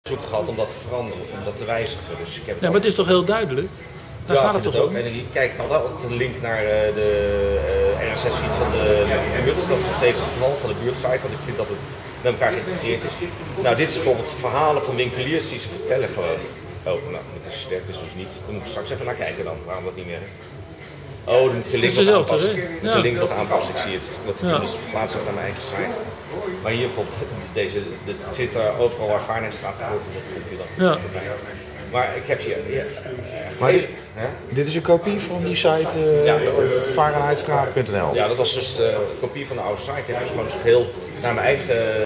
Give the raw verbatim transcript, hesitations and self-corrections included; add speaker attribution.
Speaker 1: zoek gehad om dat te veranderen of om dat te wijzigen. Dus ik heb
Speaker 2: ja, maar het is toch heel duidelijk? Daar
Speaker 1: ja,
Speaker 2: gaat het
Speaker 1: vind
Speaker 2: toch
Speaker 1: het ook.
Speaker 2: om?
Speaker 1: En ik kijk, ik had altijd een link naar uh, de uh, R S S-feed van de buurt. Dat is nog steeds het geval van de buurtsite, want ik vind dat het met elkaar geïntegreerd is. Nou, dit is bijvoorbeeld verhalen van winkeliers die ze vertellen gewoon. Oh, nou, dat is sterk, dus dus niet. Dan moet ik straks even naar kijken dan, waarom dat niet meer is. Oh, dan moet de link nog aanpassen. Ik moet de link nog aanpassen, ik zie het. Dat ik ja. dus verplaatst ook naar mijn eigen site. Maar hier bijvoorbeeld deze, de Twitter, overal waar Vaarnet staat te volgen, dat komt hier dan ja. voorbij. Maar ik heb hier... Ja,
Speaker 3: maar dit, dit is een kopie van die site uh, ja, Fahrenheitstraat punt n l?
Speaker 1: Ja, dat was dus de kopie van de oude site. Ik heb dus gewoon heel naar mijn eigen